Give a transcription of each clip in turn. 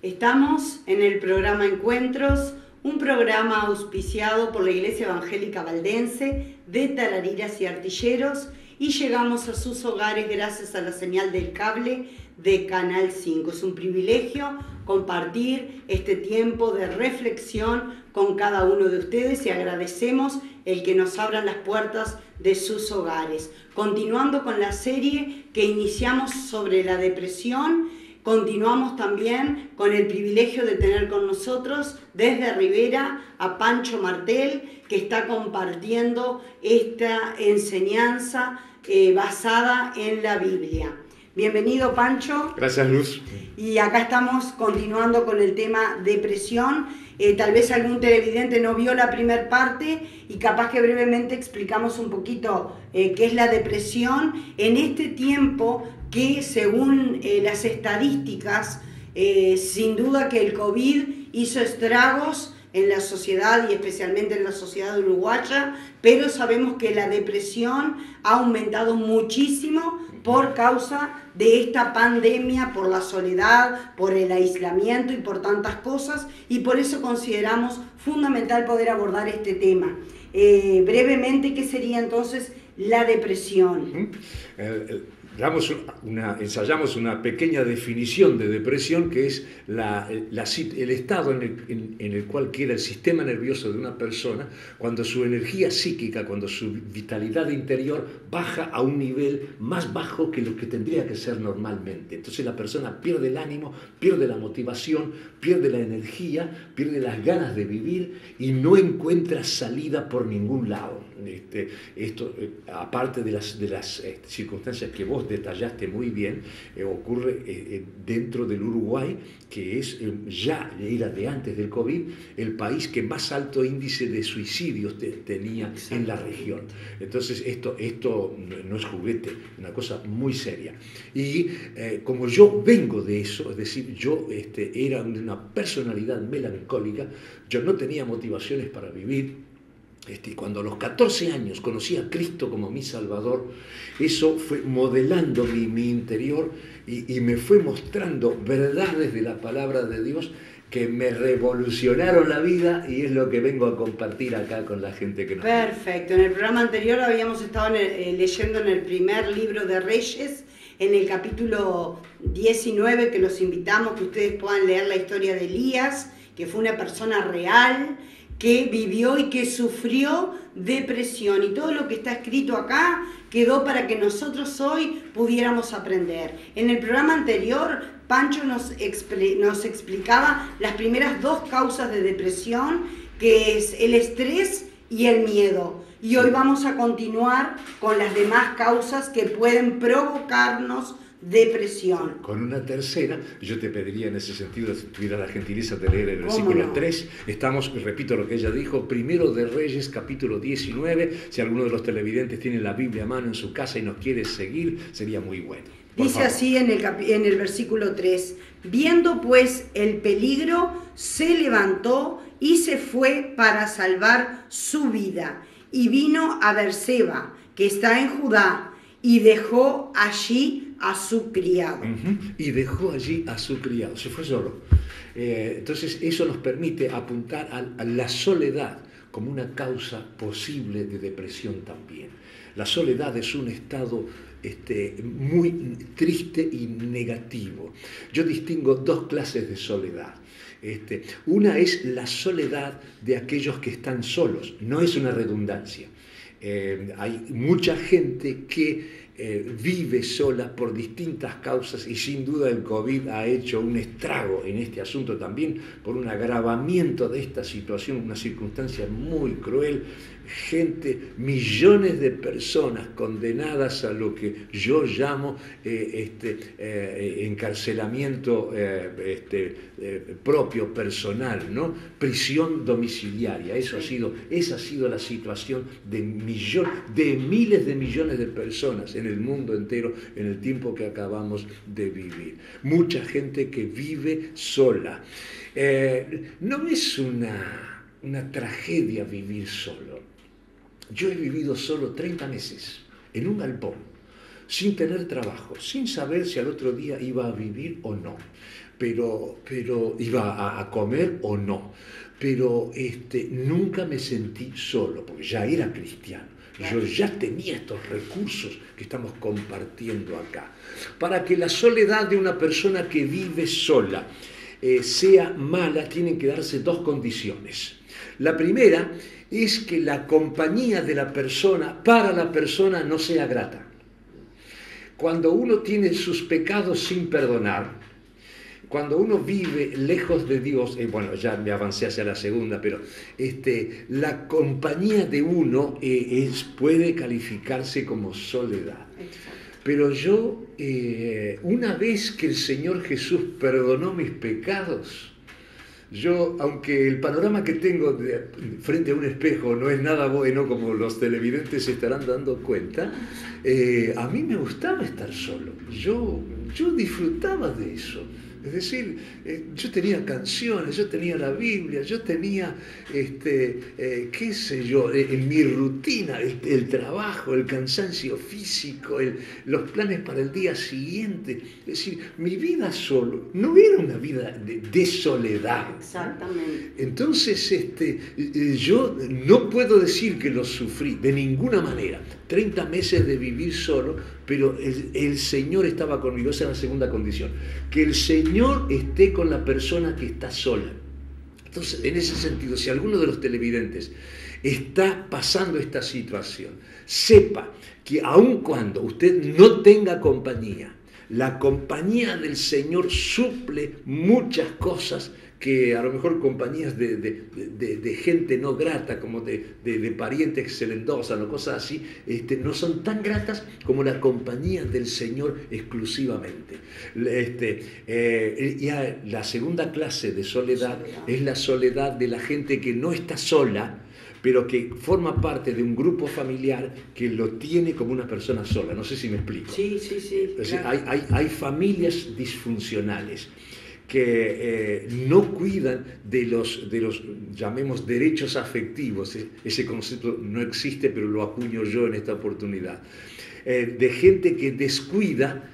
Estamos en el programa Encuentros, un programa auspiciado por la Iglesia Evangélica Valdense de Tarariras y Artilleros, y llegamos a sus hogares gracias a la señal del cable de Canal 5. Es un privilegio compartir este tiempo de reflexión con cada uno de ustedes y agradecemos el que nos abran las puertas de sus hogares. Continuando con la serie que iniciamos sobre la depresión, continuamos también con el privilegio de tener con nosotros desde Rivera a Pancho Martel, que está compartiendo esta enseñanza basada en la Biblia. Bienvenido, Pancho. Gracias, Luz. Y acá estamos continuando con el tema depresión. Tal vez algún televidente no vio la primera parte y capaz que brevemente explicamos un poquito qué es la depresión en este tiempo que, según las estadísticas, sin duda que el COVID hizo estragos en la sociedad y especialmente en la sociedad uruguaya, pero sabemos que la depresión ha aumentado muchísimo por causa de esta pandemia, por la soledad, por el aislamiento y por tantas cosas, y por eso consideramos fundamental poder abordar este tema. Brevemente, ¿qué sería entonces la depresión? Ensayamos una pequeña definición de depresión, que es el estado en el cual queda el sistema nervioso de una persona cuando su energía psíquica, cuando su vitalidad interior baja a un nivel más bajo que lo que tendría que ser normalmente. Entonces la persona pierde el ánimo, pierde la motivación, pierde la energía, pierde las ganas de vivir y no encuentra salida por ningún lado. Aparte de las circunstancias que vos detallaste muy bien, ocurre dentro del Uruguay, que ya era de antes del COVID, el país que más alto índice de suicidios tenía en la región. Entonces esto no es juguete, una cosa muy seria. Y como yo vengo de eso, es decir, yo era una personalidad melancólica, yo no tenía motivaciones para vivir. Cuando a los 14 años conocí a Cristo como mi Salvador, eso fue modelando mi interior y me fue mostrando verdades de la palabra de Dios que me revolucionaron la vida, y es lo que vengo a compartir acá con la gente que nos... Perfecto. En el programa anterior habíamos estado leyendo en el primer libro de Reyes, en el capítulo 19, que los invitamos que ustedes puedan leer la historia de Elías, que fue una persona real, que vivió y que sufrió depresión, y todo lo que está escrito acá quedó para que nosotros hoy pudiéramos aprender. En el programa anterior, Pancho nos explicaba las primeras dos causas de depresión, que es el estrés y el miedo. Y hoy vamos a continuar con las demás causas que pueden provocarnos depresión. Con una tercera, yo te pediría en ese sentido, si tuviera la gentileza de leer el versículo 3, estamos, repito lo que ella dijo, primero de Reyes, capítulo 19, si alguno de los televidentes tiene la Biblia a mano en su casa y nos quiere seguir, sería muy bueno. Dice así en el versículo 3, viendo pues el peligro, se levantó y se fue para salvar su vida, y vino a Berseba, que está en Judá, y dejó allí a su criado. Y dejó allí a su criado, se fue solo. Entonces eso nos permite apuntar a la soledad como una causa posible de depresión también. La soledad es un estado muy triste y negativo. Yo distingo dos clases de soledad. Una es la soledad de aquellos que están solos, no es una redundancia. Hay mucha gente que vive sola por distintas causas, y sin duda el COVID ha hecho un estrago en este asunto también por un agravamiento de esta situación, una circunstancia muy cruel. Millones de personas condenadas a lo que yo llamo encarcelamiento propio, personal, ¿no? Prisión domiciliaria. Esa ha sido la situación de miles de millones de personas en el mundo entero en el tiempo que acabamos de vivir. Mucha gente que vive sola. No es una tragedia vivir solo. Yo he vivido solo 30 meses en un galpón, sin tener trabajo, sin saber si al otro día iba a vivir o no. pero iba a comer o no. Pero nunca me sentí solo, porque ya era cristiano. Yo ya tenía estos recursos que estamos compartiendo acá. Para que la soledad de una persona que vive sola sea mala, tienen que darse dos condiciones. La primera es que la compañía de la persona, para la persona, no sea grata. Cuando uno tiene sus pecados sin perdonar, cuando uno vive lejos de Dios, bueno, ya me avancé hacia la segunda, pero la compañía de uno puede calificarse como soledad. Pero yo, una vez que el Señor Jesús perdonó mis pecados, yo, aunque el panorama que tengo frente a un espejo no es nada bueno, como los televidentes se estarán dando cuenta, a mí me gustaba estar solo. Yo disfrutaba de eso. Es decir, yo tenía canciones, yo tenía la Biblia, yo tenía, qué sé yo, en mi rutina, el trabajo, el cansancio físico, los planes para el día siguiente. Es decir, mi vida solo no era una vida de soledad. Exactamente. Entonces, yo no puedo decir que lo sufrí de ninguna manera. 30 meses de vivir solo, pero el Señor estaba conmigo. Esa es la segunda condición. Que el Señor esté con la persona que está sola. Entonces, en ese sentido, si alguno de los televidentes está pasando esta situación, sepa que aun cuando usted no tenga compañía, la compañía del Señor suple muchas cosas que a lo mejor compañías de gente no grata, como de parientes que se le endosan o cosas así, no son tan gratas como la compañía del Señor exclusivamente. Ya la segunda clase de soledad es la soledad de la gente que no está sola, pero que forma parte de un grupo familiar que lo tiene como una persona sola. No sé si me explico. Sí. Claro. Hay familias disfuncionales que no cuidan de los, llamemos, derechos afectivos. Ese concepto no existe, pero lo acuño yo en esta oportunidad. De gente que descuida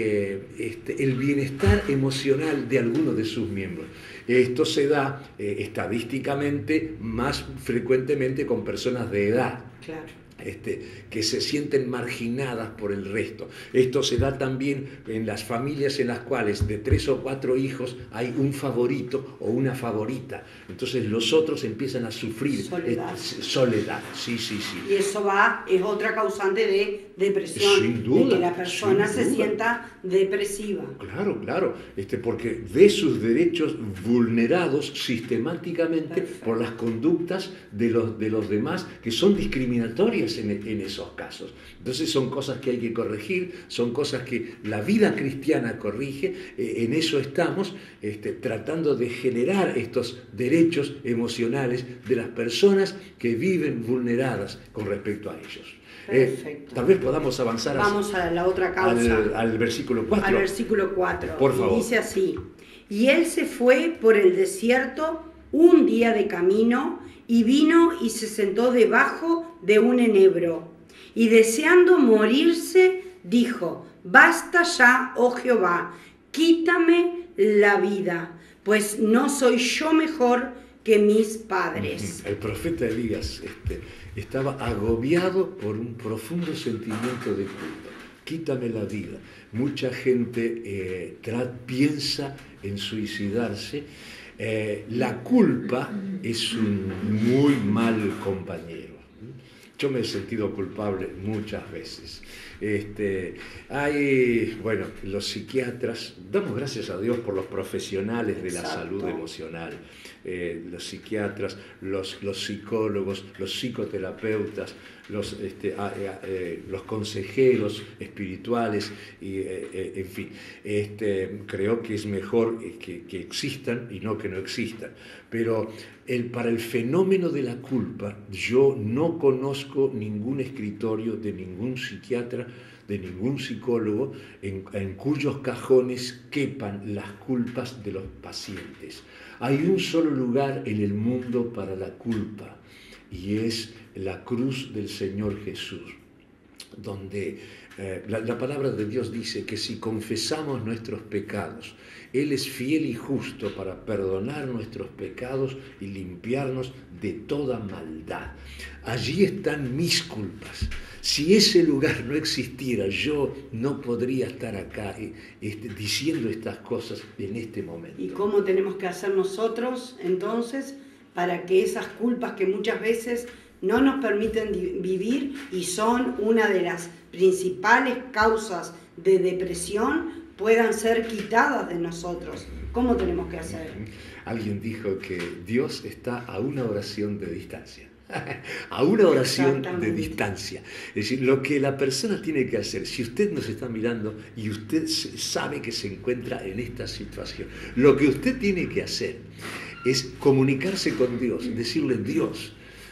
el bienestar emocional de alguno de sus miembros. Esto se da estadísticamente más frecuentemente con personas de edad. Claro. Que se sienten marginadas por el resto. Esto se da también en las familias en las cuales de 3 o 4 hijos hay un favorito o una favorita. Entonces los otros empiezan a sufrir soledad. Sí. Y eso es otra causante de depresión. Sin duda, de que la persona se sienta depresiva. Claro, porque ve sus derechos vulnerados sistemáticamente por las conductas de los demás que son discriminatorias en esos casos. Entonces son cosas que hay que corregir, son cosas que la vida cristiana corrige. En eso estamos tratando de generar estos derechos emocionales de las personas que viven vulneradas con respecto a ellos. Perfecto. Tal vez podamos avanzar. Vamos a la otra causa. Al versículo 4. Al versículo 4. Por favor. Y dice así: y él se fue por el desierto un día de camino, y vino y se sentó debajo de un enebro, y deseando morirse, dijo: basta ya, oh Jehová, quítame la vida, pues no soy yo mejor que mis padres. El profeta Elías estaba agobiado por un profundo sentimiento de culpa. Quítame la vida. Mucha gente piensa en suicidarse. La culpa es un muy mal compañero. Yo me he sentido culpable muchas veces. Los psiquiatras, damos gracias a Dios por los profesionales de la salud emocional, los psiquiatras, los psicólogos, los psicoterapeutas, los consejeros espirituales, en fin, creo que es mejor que existan y no que no existan. Pero para el fenómeno de la culpa, yo no conozco ningún escritorio de ningún psiquiatra, de ningún psicólogo, en cuyos cajones quepan las culpas de los pacientes. Hay un solo lugar en el mundo para la culpa, y es la cruz del Señor Jesús, donde La palabra de Dios dice que si confesamos nuestros pecados, Él es fiel y justo para perdonar nuestros pecados y limpiarnos de toda maldad. Allí están mis culpas. Si ese lugar no existiera, yo no podría estar acá diciendo estas cosas en este momento. ¿Y cómo tenemos que hacer nosotros entonces para que esas culpas que muchas veces no nos permiten vivir y son una de las principales causas de depresión puedan ser quitadas de nosotros? ¿Cómo tenemos que hacer? Alguien dijo que Dios está a una oración de distancia. A una oración de distancia. Es decir, lo que la persona tiene que hacer, si usted nos está mirando y usted sabe que se encuentra en esta situación, lo que usted tiene que hacer es comunicarse con Dios, decirle: Dios,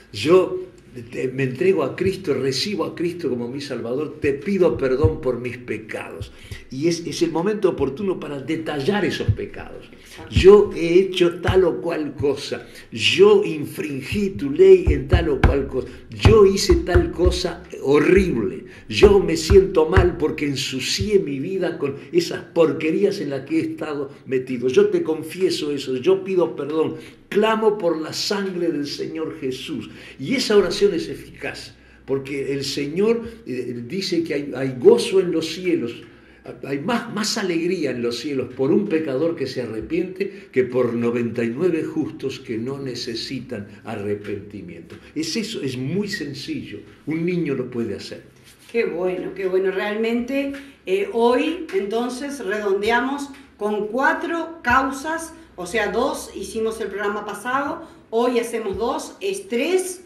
yo me entrego a Cristo, recibo a Cristo como mi Salvador, te pido perdón por mis pecados. Y es el momento oportuno para detallar esos pecados. Yo he hecho tal o cual cosa, yo infringí tu ley en tal o cual cosa, yo hice tal cosa horrible, yo me siento mal porque ensucié mi vida con esas porquerías en las que he estado metido. Yo te confieso eso, yo pido perdón, clamo por la sangre del Señor Jesús. Y esa oración es eficaz, porque el Señor dice que hay gozo en los cielos. Hay más alegría en los cielos por un pecador que se arrepiente que por 99 justos que no necesitan arrepentimiento. Es eso, es muy sencillo. Un niño lo puede hacer. Qué bueno, qué bueno. Realmente hoy entonces redondeamos con 4 causas, o sea, 2 hicimos el programa pasado, hoy hacemos 2, estrés,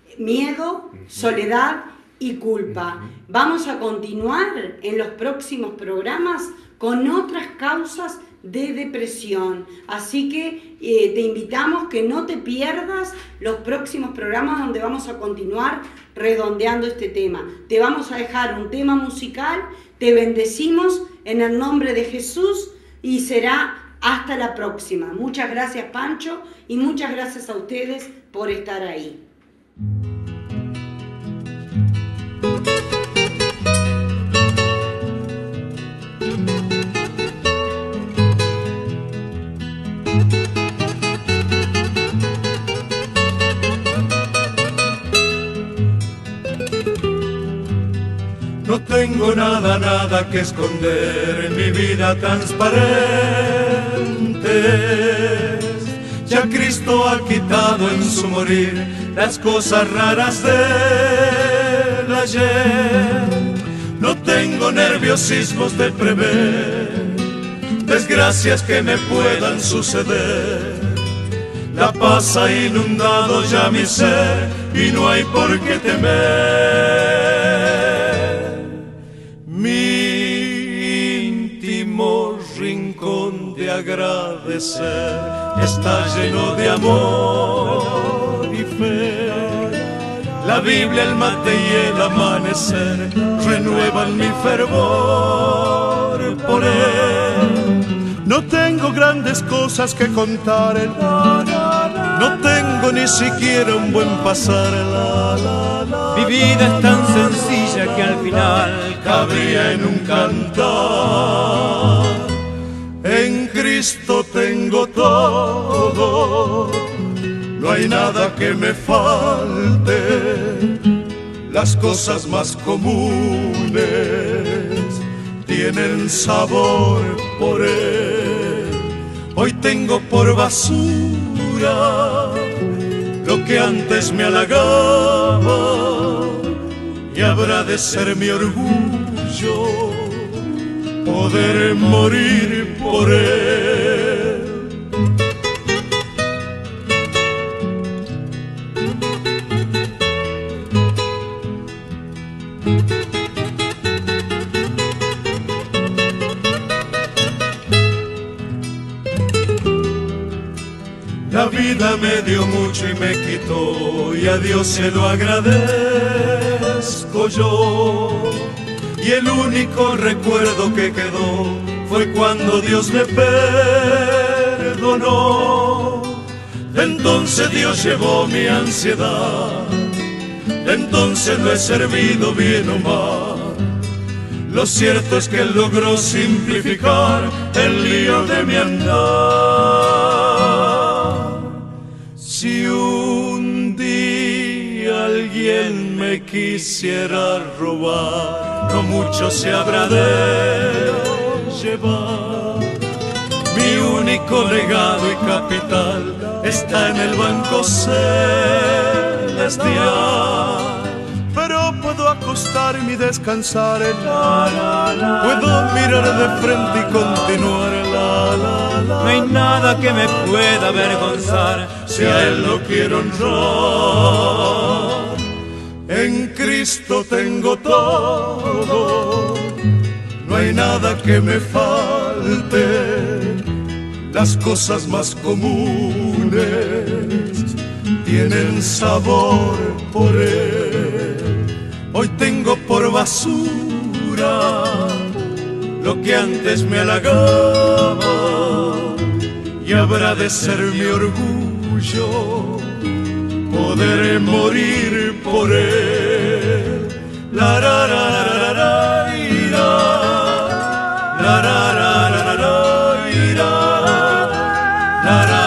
miedo, soledad y culpa. Vamos a continuar en los próximos programas con otras causas de depresión. Así que te invitamos que no te pierdas los próximos programas donde vamos a continuar redondeando este tema. Te vamos a dejar un tema musical, te bendecimos en el nombre de Jesús y será hasta la próxima. Muchas gracias, Pancho, y muchas gracias a ustedes por estar ahí. No tengo nada que esconder en mi vida transparente. Ya Cristo ha quitado en su morir las cosas raras del ayer. No tengo nerviosismos de prever desgracias que me puedan suceder. La paz ha inundado ya mi ser y no hay por qué temer. Mi íntimo rincón de agradecer está lleno de amor y fe. La Biblia, el mate y el amanecer renuevan mi fervor por él. No tengo grandes cosas que contar, no tengo ni siquiera un buen pasar. Mi vida es tan sencilla que al final cabría en un cantar. En Cristo tengo todo, no hay nada que me falte. Las cosas más comunes tienen sabor por él. Hoy tengo por basura lo que antes me halagaba, y habrá de ser mi orgullo poder morir por él. La vida me dio mucho y me quitó, y a Dios se lo agradezco yo. Y el único recuerdo que quedó fue cuando Dios me perdonó. Entonces Dios llevó mi ansiedad, entonces lo he servido bien o mal. Lo cierto es que él logró simplificar el lío de mi andar. Si un día alguien me quisiera robar, no mucho se habrá de llevar. Mi único legado y capital está en el banco celestial. Pero puedo acostarme y descansar en puedo mirar de frente y continuar No hay nada que me pueda avergonzar si a él lo quiero honrar. En Cristo tengo todo, no hay nada que me falte. Las cosas más comunes tienen sabor por él. Hoy tengo por basura lo que antes me halagaba, y habrá de ser mi orgullo poder morir por él. La ra ra ra ra ra ira, la ra ra ra ra ra ira, la ra